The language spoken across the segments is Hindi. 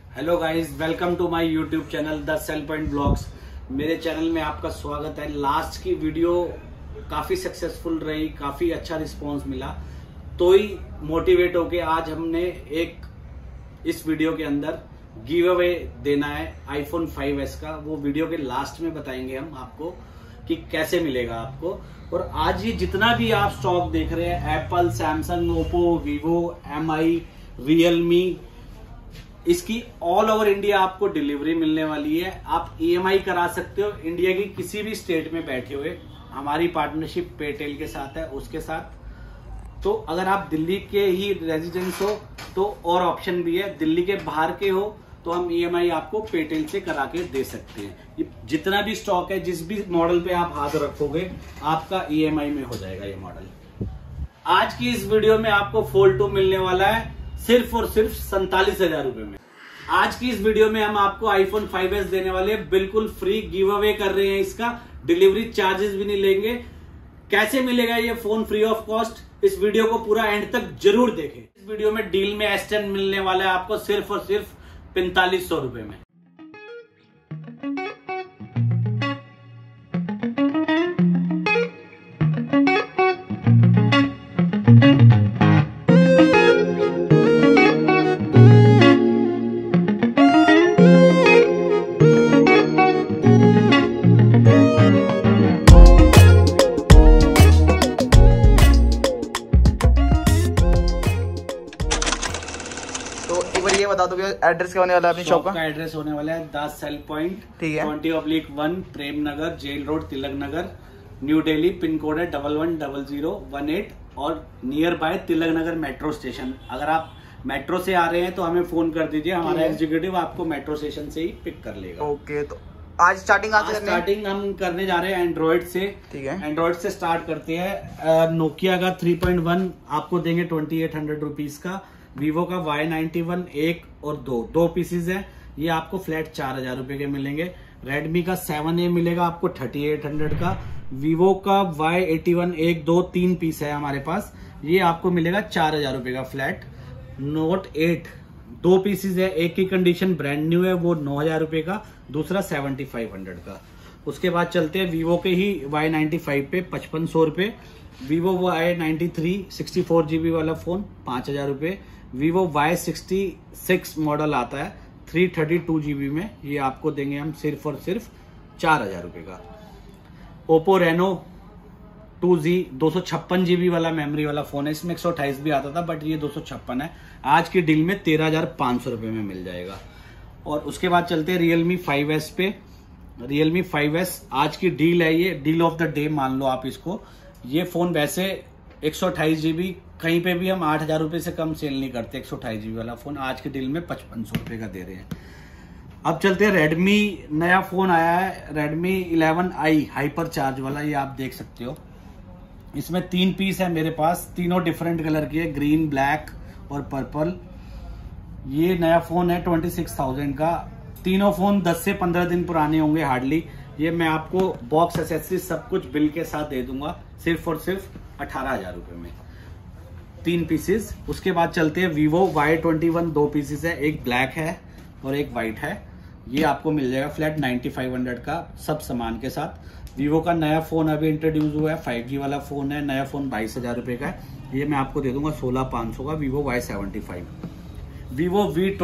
Hello guys, welcome to my YouTube channel the sale point blogs. मेरे चैनल में आपका स्वागत है। लास्ट की वीडियो काफ़ी सक्सेसफुल रही, काफ़ी अच्छा रिस्पांस मिला, तो ही मोटिवेट होके आज हमने एक इस वीडियो के अंदर गिव अवे देना है आईफोन 5s का। वो वीडियो के लास्ट में बताएंगे हम आपको कि कैसे मिलेगा आपको। और आज ये जितना भी आप स्टॉक देख रहे हैं, Apple, Samsung, Oppo, Vivo, MI, Realme, इसकी ऑल ओवर इंडिया आपको डिलीवरी मिलने वाली है। आप EMI करा सकते हो इंडिया की किसी भी स्टेट में बैठे हुए। हमारी पार्टनरशिप पेटेल के साथ है, उसके साथ। तो अगर आप दिल्ली के ही रेजिडेंस हो तो और ऑप्शन भी है, दिल्ली के बाहर के हो तो हम EMI आपको पेटेल से करा के दे सकते हैं। ये जितना भी स्टॉक है, जिस भी मॉडल पे आप हाथ रखोगे आपका EMI में हो जाएगा ये मॉडल। आज की इस वीडियो में आपको फोल्ड 2 मिलने वाला है सिर्फ और सिर्फ 47,000 रुपए में। आज की इस वीडियो में हम आपको आईफोन 5s देने वाले हैं, बिल्कुल फ्री गिव अवे कर रहे हैं। इसका डिलीवरी चार्जेस भी नहीं लेंगे। कैसे मिलेगा ये फोन फ्री ऑफ कॉस्ट, इस वीडियो को पूरा एंड तक जरूर देखें। इस वीडियो में डील में S10 मिलने वाला है आपको सिर्फ और सिर्फ 4500 रुपए में। ये बता दो एड्रेस क्या होने वाला है अपनी शॉप का? एड्रेस होने वाला है द सेल पॉइंट, ठीक है, 20/1 Prem Nagar, jail road, Tilak Nagar, New Delhi. Pin code है 110018 और nearby Tilak Nagar metro station. अगर आप मेट्रो से आ रहे हैं तो हमें फोन कर दीजिए, हमारा एग्जीक्यूटिव आपको मेट्रो स्टेशन से ही पिक कर लेगा। ओके, तो आज स्टार्टिंग हम करने जा रहे हैं एंड्रॉइड से। ठीक है, एंड्रॉइड से स्टार्ट करते हैं। नोकिया का 3.1 आपको देंगे 2800 रुपीज का। वीवो का Y91 1 और 2 पीसेज है, ये आपको फ्लैट 4000 रुपए के मिलेंगे। रेडमी का 7A मिलेगा आपको 3800 का। वीवो का Y81 1 2 3 पीस है हमारे पास, ये आपको मिलेगा 4000 रुपए का फ्लैट। नोट 8 2 पीसेज है, एक की कंडीशन ब्रांड न्यू है, वो 9000 रुपए का, दूसरा 7500 का। उसके बाद चलते हैं वीवो के ही Y95 पे 5500 रुपए। वीवो Y93 64GB वाला फोन 5000 रुपए। वीवो Y66 मॉडल आता है 332GB में, ये आपको देंगे हम सिर्फ और सिर्फ 4000 रुपए का। ओप्पो रेनो 2Z 256GB वाला मेमोरी वाला फोन है, इसमें 128 भी आता था बट ये 256 है। आज की डील में 13,500 रुपए में मिल जाएगा। और उसके बाद चलते हैं रियलमी 5S पे। रियलमी 5S आज की डील है, ये डील ऑफ द डे मान लो आप इसको। ये फोन वैसे 128GB कहीं पे भी हम 8000 रुपए से कम सेल नहीं करते। 128GB वाला फोन आज की डील में 5500 रुपए का दे रहे हैं। अब चलते हैं रेडमी, नया फोन आया है रेडमी 11i हाइपर चार्ज वाला, ये आप देख सकते हो। इसमें 3 पीस है मेरे पास, तीनों डिफरेंट कलर की है, ग्रीन, ब्लैक और पर्पल। ये नया फोन है 26,000 का। तीनों फोन 10 से 15 दिन पुराने होंगे हार्डली। ये मैं आपको बॉक्स एक्सेसरीज सब कुछ बिल के साथ दे दूंगा सिर्फ और सिर्फ 18,000 रुपए में, 3 पीसेस। उसके बाद चलते हैं वीवो Y21 2 पीसेस है, एक ब्लैक है और एक व्हाइट है, ये आपको मिल जाएगा फ्लैट 9500 का सब सामान के साथ। वीवो का नया फोन अभी इंट्रोड्यूस हुआ है, 5G वाला फोन है, नया फोन 22,000 रुपए का है, ये मैं आपको दे दूंगा 16,500 का। Vivo Y75। Vivo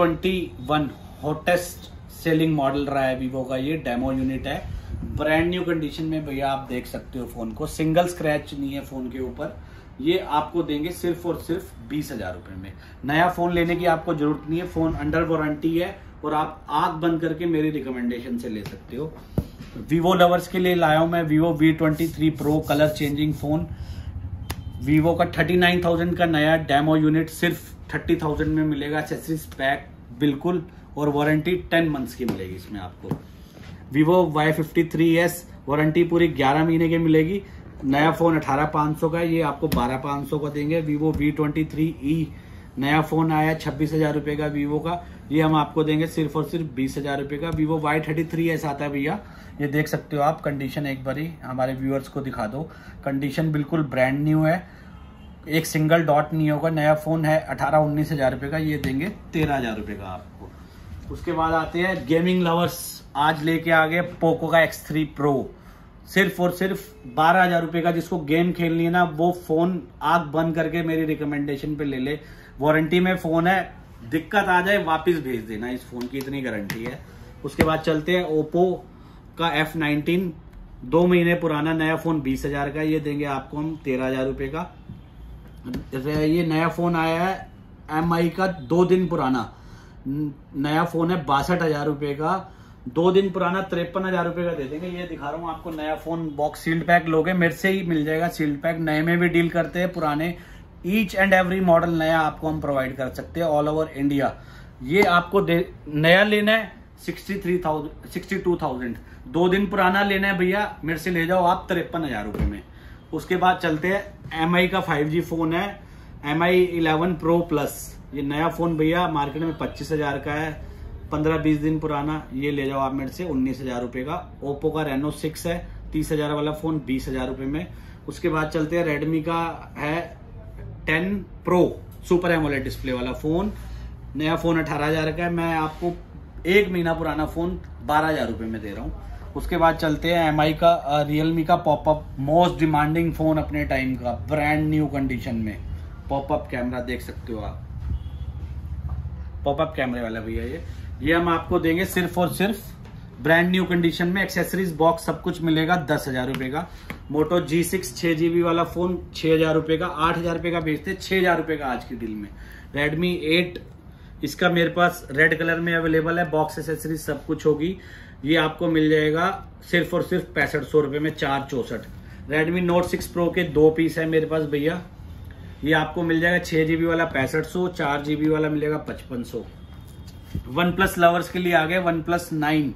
V21 hottest selling model रहा है वीवो का, ये डेमो यूनिट है, ब्रांड न्यू कंडीशन में भैया आप देख सकते हो फोन को, सिंगल स्क्रैच नहीं है फोन के ऊपर। ये आपको देंगे सिर्फ और सिर्फ 20,000 रुपए में। नया फोन लेने की आपको जरूरत नहीं है, फोन अंडर वारंटी है और आप आंख बंद करके मेरी रिकमेंडेशन से ले सकते हो। वीवो लवर्स के लिए लाया हूं मैं Vivo V23 pro colour changing phone. Vivo का 39,000 का नया डेमो यूनिट सिर्फ 30,000 में मिलेगा। एक्सेसरीज पैक बिल्कुल और वारंटी 10 मंथ्स की मिलेगी इसमें आपको। वीवो Y53s वारंटी पूरी 11 महीने की मिलेगी। नया फोन 18,500 का, ये आपको 12,500 का देंगे। वीवो V23e नया फोन आया 26,000 रुपए का वीवो का, ये हम आपको देंगे सिर्फ और सिर्फ 20,000 रुपए का। वीवो Y33s आता है भैया, ये देख सकते हो आप। कंडीशन एक बारी हमारे व्यूअर्स को दिखा दो, कंडीशन बिल्कुल ब्रांड न्यू है, एक सिंगल डॉट नहीं होगा। नया फोन है 18-19 हजार रुपए का, ये देंगे 13,000 रुपए का आपको। उसके बाद आते हैं गेमिंग लवर्स, आज लेके आ गए पोको का X3 Pro, सिर्फ और सिर्फ 12,000 रुपए का। जिसको गेम खेलनी है ना, वो फोन आंख बंद करके मेरी रिकमेंडेशन पे ले ले। वारंटी में फोन है, दिक्कत आ जाए वापस भेज देना, इस फोन की इतनी गारंटी है। उसके बाद चलते हैं ओप्पो का F19, 2 महीने पुराना नया फोन 20,000 का, ये देंगे आपको हम 13,000 रुपए का। ये नया फोन आया है MI का, 2 दिन पुराना नया फोन है 62,000 रुपए का, 2 दिन पुराना 53,000 रुपए का दे देंगे। ये दिखा रहा हूँ आपको नया फोन, बॉक्स सील्ड पैक लोगे मेरे से ही मिल जाएगा सील्ड पैक। नए में भी डील करते हैं, पुराने ईच एंड एवरी मॉडल नया आपको हम प्रोवाइड कर सकते हैं ऑल ओवर इंडिया। ये आपको नया लेना है 62,000, 2 दिन पुराना लेना है भैया, मेरे से ले जाओ आप 53,000 रुपए में। उसके बाद चलते हैं MI का 5G फोन है MI 11 Pro Plus, ये नया फोन भैया मार्केट में 25,000 का है, 15-20 दिन पुराना, ये ले जाओ आप मेरे से 19,000 रुपए का। ओप्पो का Reno 6 है 30,000 वाला फोन 20,000 रुपए में। उसके बाद चलते हैं रेडमी का है 10 Pro सुपर एमोलेड डिस्प्ले वाला फोन, नया फोन 18,000 का है, मैं आपको 1 महीना पुराना फोन 12,000 रुपए में दे रहा हूँ। उसके बाद चलते हैं MI का रियलमी का पॉपअप, मोस्ट डिमांडिंग फोन अपने टाइम का, ब्रांड न्यू कंडीशन में, पॉपअप कैमरा देख सकते हो आप, पॉपअप कैमरे वाला भैया ये हम आपको देंगे सिर्फ और सिर्फ ब्रांड न्यू कंडीशन में, एक्सेसरीज बॉक्स सब कुछ मिलेगा 10,000 रुपए का। मोटो G6 6GB वाला फोन 6,000 रुपए का, 8,000 रुपए का बेचते 6,000 रुपए का आज की डील में। रेडमी 8 इसका मेरे पास रेड कलर में अवेलेबल है, बॉक्स एक्सेसरीज सब कुछ होगी, ये आपको मिल जाएगा सिर्फ और सिर्फ 6500 रुपए में 464। रेडमी नोट 6 प्रो के 2 पीस है मेरे पास भैया, ये आपको मिल जाएगा 6GB वाला 6500, 4GB वाला मिलेगा 5500। वन प्लस लवर्स के लिए आ गए OnePlus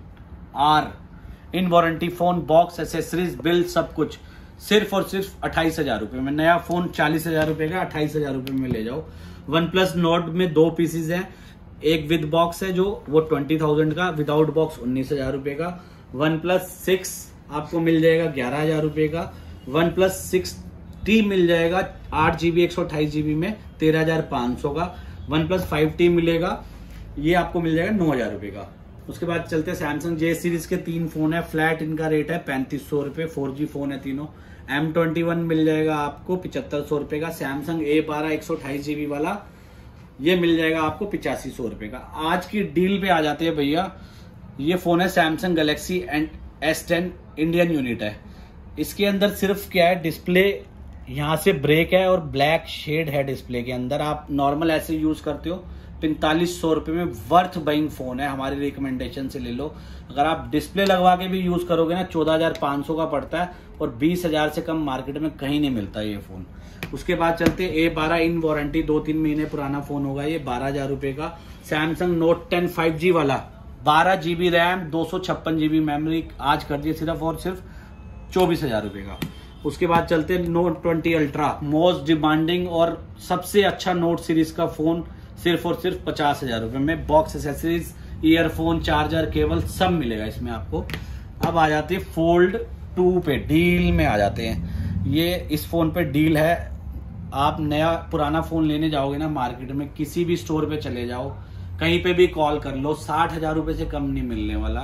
9R, in warranty phone, box accessories bill सब कुछ, सिर्फ और सिर्फ 28,000 रुपए में। नया फोन 40,000 रुपए का, 28,000 रुपए में ले जाओ। OnePlus Nord में 2 पीसेज हैं, एक विद बॉक्स है जो वो 20,000 का, विदाउट बॉक्स 19,000 रुपए का। OnePlus 6 आपको मिल जाएगा 11,000 रुपए का। OnePlus 6T मिल जाएगा 8GB 128GB में 13,500 का। OnePlus 5T मिलेगा, ये आपको मिल जाएगा 9,000 रुपए का। उसके बाद चलते हैं Samsung J सीरीज के 3 फोन है, फ्लैट इनका रेट है 3500 रुपए, 4G फोन है तीनों। M21 मिल जाएगा आपको 7500 रुपए का। Samsung A12 128GB वाला ये मिल जाएगा आपको 8500 रुपए का। आज की डील पे आ जाते हैं भैया, ये फोन है Samsung Galaxy S10 Indian unit है। इसके अंदर सिर्फ क्या है, डिस्प्ले यहाँ से ब्रेक है और ब्लैक शेड है डिस्प्ले के अंदर। आप नॉर्मल ऐसे यूज करते हो, 4500 रुपए में वर्थ बाइंग फोन है, हमारी रिकमेंडेशन से ले लो। अगर आप डिस्प्ले लगवा के भी यूज करोगे ना 14,500 का पड़ता है, और 20,000 से कम मार्केट में कहीं नहीं मिलता ये फोन। उसके बाद चलते A12 इन वारंटी, 2-3 महीने पुराना फोन होगा ये, 12,000 रुपए का। Samsung Note 10 5G वाला 12GB रैम 256GB मेमोरी, आज कर दिए सिर्फ और सिर्फ 24,000 रुपए का। उसके बाद चलते Note 20 Ultra, मोस्ट डिमांडिंग और सबसे अच्छा नोट सीरीज का फोन, सिर्फ और सिर्फ 50,000 रुपए में। Box accessories, earphone, charger, cable सब मिलेगा इसमें आपको। अब आ जाते हैं Fold 2 पे, डील में आ जाते हैं। ये इस फोन पे डील है, आप नया पुराना फोन लेने जाओगे ना मार्केट में, किसी भी स्टोर पे चले जाओ, कहीं पे भी कॉल कर लो, 60,000 रुपए से कम नहीं मिलने वाला।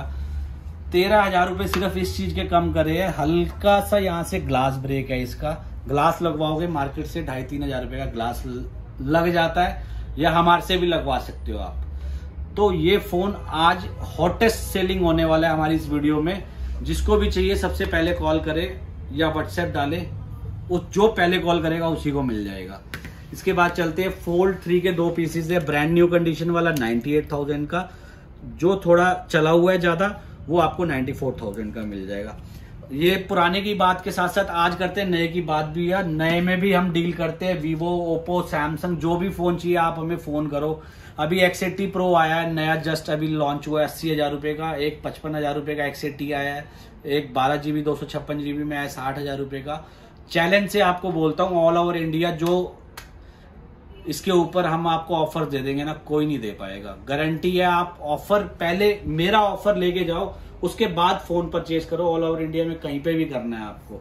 13,000 रुपए सिर्फ इस चीज के कम करे है, हल्का सा यहाँ से ग्लास ब्रेक है, इसका ग्लास लगवाओगे मार्केट से 2,500-3,000 रुपए का ग्लास लग जाता है, या हमारे से भी लगवा सकते हो आप। तो ये फोन आज हॉटेस्ट सेलिंग होने वाला है हमारी इस वीडियो में। जिसको भी चाहिए सबसे पहले कॉल करे या व्हाट्सएप डाले, वो जो पहले कॉल करेगा उसी को मिल जाएगा। इसके बाद चलते हैं Fold 3 के 2 पीसेस है, ब्रांड न्यू कंडीशन वाला 98,000 का, जो थोड़ा चला हुआ है ज्यादा वो आपको 94,000 का मिल जाएगा। ये पुराने की बात के साथ साथ आज करते हैं नए की बात भी है, नए में भी हम डील करते हैं। Vivo, Oppo, Samsung, जो भी फोन चाहिए आप हमें फोन करो। अभी X80 Pro आया है नया, जस्ट अभी लॉन्च हुआ है 80,000 रुपए का। एक 55,000 रुपए का X80 आया है, एक 12GB 256GB में आया 60,000 रुपए का। चैलेंज से आपको बोलता हूँ ऑल ओवर इंडिया, जो इसके ऊपर हम आपको ऑफर दे देंगे ना, कोई नहीं दे पाएगा, गारंटी है। आप ऑफर पहले मेरा ऑफर लेके जाओ, उसके बाद फोन परचेज करो। ऑल ओवर इंडिया में कहीं पे भी करना है आपको।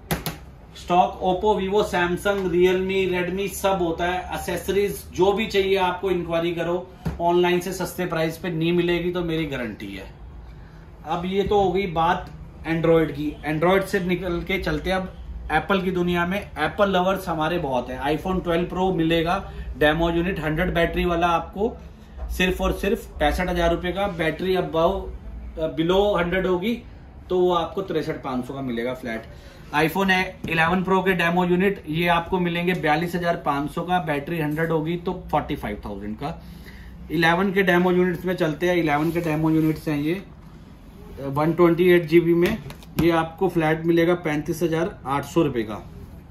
Stock Oppo, Vivo, Samsung, Realme, Redmi सब होता है। एसेसरीज जो भी चाहिए आपको इंक्वायरी करो, ऑनलाइन से सस्ते प्राइस पे नहीं मिलेगी, तो मेरी गारंटी है। अब ये तो हो गई बात एंड्रॉयड की। एंड्रॉयड से निकल के चलते अब एप्पल की दुनिया में। एप्पल लवर्स हमारे बहुत हैं। आईफोन 12 प्रो मिलेगा डेमो यूनिट 100 बैटरी वाला आपको सिर्फ और सिर्फ 65,000 रुपए का। बैटरी अब बिलो 100 होगी तो वो आपको 63,500 का मिलेगा फ्लैट। आईफोन 11 प्रो के डेमो यूनिट ये आपको मिलेंगे 42,500 का। बैटरी 100 होगी तो 45,000 का। 11 के डेमो यूनिट्स में चलते हैं। 11 के डेमो यूनिट्स हैं ये 128 GB में। ये आपको फ्लैट मिलेगा 35,800 रुपए का।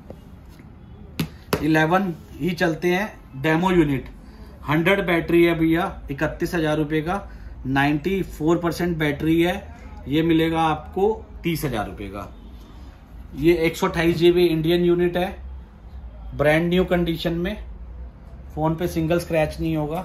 11 ही चलते हैं डेमो यूनिट 100 बैटरी है भैया 31,000 रुपए का। 94% बैटरी है, ये मिलेगा आपको 30,000 रुपए का। ये 128 GB इंडियन यूनिट है, ब्रांड न्यू कंडीशन में। फोन पे सिंगल स्क्रैच नहीं होगा,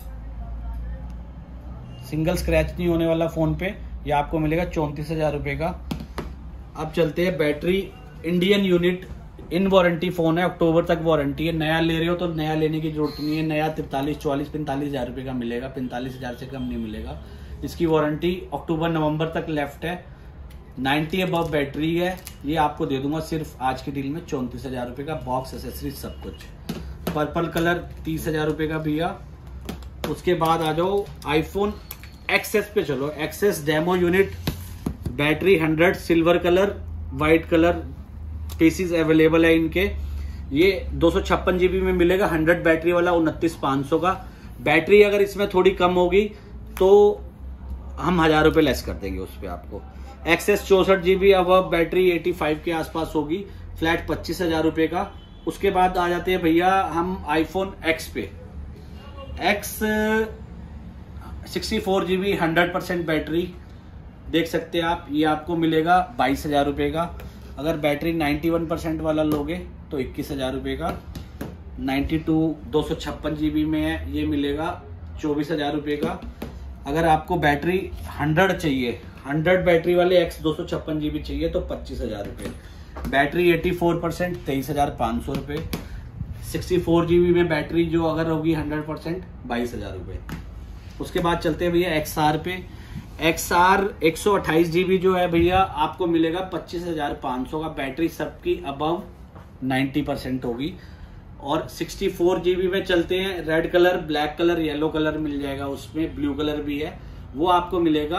सिंगल स्क्रैच नहीं होने वाला फोन पे। ये आपको मिलेगा 34,000 रुपए का। अब चलते हैं battery Indian unit in warranty phone है, अक्टूबर तक वारंटी है। नया ले रहे हो तो नया लेने की जरूरत नहीं है। नया 43, 44, 45,000 रुपए का मिलेगा, 45,000 से कम नहीं मिलेगा। इसकी वारंटी अक्टूबर नवंबर तक लेफ्ट है। 90 अबव बैटरी है। ये आपको दे दूंगा सिर्फ आज की डील में 34,000 रुपए का। बॉक्स एसेसरीज सब कुछ। पर्पल कलर 30,000 रुपए का भैया। उसके बाद आ जाओ आईफोन एक्सेस पे चलो। XS demo unit battery 100 silver colour, white colour pieces available है इनके। ये 256 GB में मिलेगा 100 बैटरी वाला 29,500 का। बैटरी अगर इसमें थोड़ी कम होगी तो हम 1,000 रुपए लेस कर देंगे उस पर आपको। एक्सेस 64 GB अब बैटरी 85 के आसपास होगी, फ्लैट 25,000 रुपए का। उसके बाद आ जाते हैं भैया हम आईफोन एक्स पे। एक्स 64 GB 100% बैटरी देख सकते हैं आप। ये आपको मिलेगा 22,000 रुपए का। अगर बैटरी 91% वाला लोगे तो 21,000 रुपए का। 256 GB में है, ये मिलेगा 24,000 रुपए का। अगर आपको बैटरी 100 चाहिए, 100 बैटरी वाले एक्स 256 GB चाहिए तो 25,000 रुपए। बैटरी 84% 23,500 रुपए। 64 GB में बैटरी जो अगर होगी 100% 22,000 रुपए। उसके बाद चलते हैं भैया XR पे। XR 128 GB जो है भैया आपको मिलेगा 25,500 का। बैटरी सबकी अबव 90% होगी। और 64 GB में चलते हैं। Red colour, black colour, yellow colour मिल जाएगा उसमें, ब्लू कलर भी है। वो आपको मिलेगा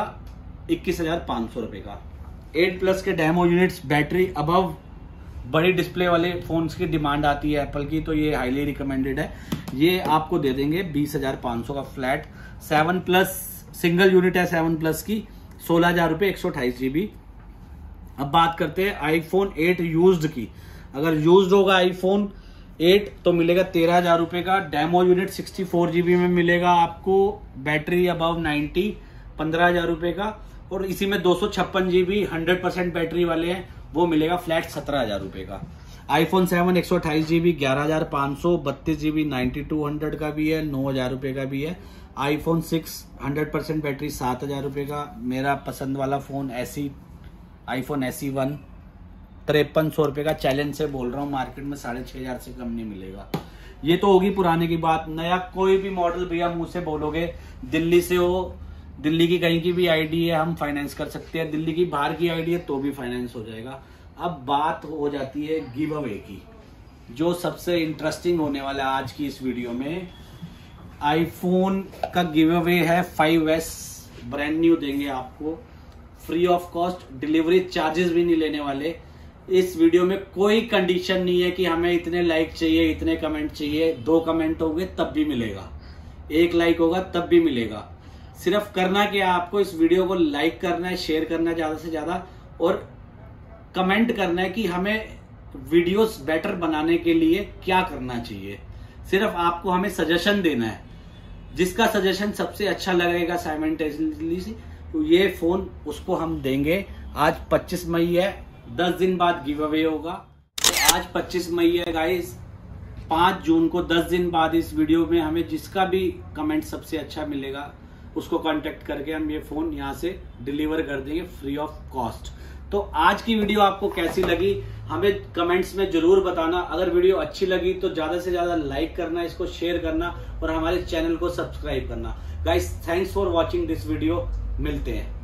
21,500 रुपए का। 8+ के डेमो यूनिट्स बैटरी अबव बड़ी डिस्प्ले वाले फोन्स की डिमांड आती है एप्पल की, तो ये हाईली रिकमेंडेड है। ये आपको दे देंगे 20,500 का फ्लैट। 7+ सिंगल यूनिट है 7+ की 16,000 रुपए 128 GB। अब बात करते हैं आईफोन 8 यूज्ड की। अगर यूज्ड होगा आईफोन 8 तो मिलेगा 13,000 रुपए का। डेमो यूनिट 64 GB में मिलेगा आपको। बैटरी अबव 90 15,000 रुपए का। और इसी में 256 GB 100% बैटरी वाले हैं, वो मिलेगा फ्लैट 17,000 रुपए का। आईफोन 7 128 GB 11,500, 32 GB 9200 का भी है, 9,000 रुपए का भी है। आईफोन 6 100% बैटरी 7,000 रुपए का। मेरा पसंद वाला फोन आईफोन SE 1 5300 रुपए का। चैलेंज से बोल रहा हूँ, मार्केट में 6,500 से कम नहीं मिलेगा। ये तो होगी पुराने की बात। नया कोई भी मॉडल भैया मुंह से बोलोगे, दिल्ली से हो, दिल्ली की कहीं की भी आईडी है हम फाइनेंस कर सकते हैं। दिल्ली की बाहर की आईडी है तो भी फाइनेंस हो जाएगा। अब बात हो जाती है गिव अवे की, जो सबसे इंटरेस्टिंग होने वाला है आज की इस वीडियो में। आईफोन का गिव अवे है 5S ब्रांड न्यू देंगे आपको, free of cost. Delivery charges भी नहीं लेने वाले। इस वीडियो में कोई कंडीशन नहीं है कि हमें इतने लाइक चाहिए, इतने कमेंट चाहिए। 2 कमेंट होंगे तब भी मिलेगा, 1 लाइक होगा तब भी मिलेगा। सिर्फ करना क्या, आपको इस वीडियो को लाइक करना है, शेयर करना है ज्यादा से ज्यादा, और कमेंट करना है कि हमें वीडियोस बेटर बनाने के लिए क्या करना चाहिए। सिर्फ आपको हमें सजेशन देना है। जिसका सजेशन सबसे अच्छा लगेगा साइमल्टेनियसली तो ये फोन उसको हम देंगे। आज 25 मई है, 10 दिन बाद गिव अवे होगा। तो आज 25 मई है गाइस, 5 जून को 10 दिन बाद इस वीडियो में हमें जिसका भी कमेंट सबसे अच्छा मिलेगा उसको कांटेक्ट करके हम ये फोन यहाँ से डिलीवर कर देंगे फ्री ऑफ कॉस्ट। तो आज की वीडियो आपको कैसी लगी हमें कमेंट्स में जरूर बताना। अगर वीडियो अच्छी लगी तो ज्यादा से ज्यादा लाइक करना, इसको शेयर करना और हमारे चैनल को सब्सक्राइब करना। Guys thanks for watching this video, मिलते हैं।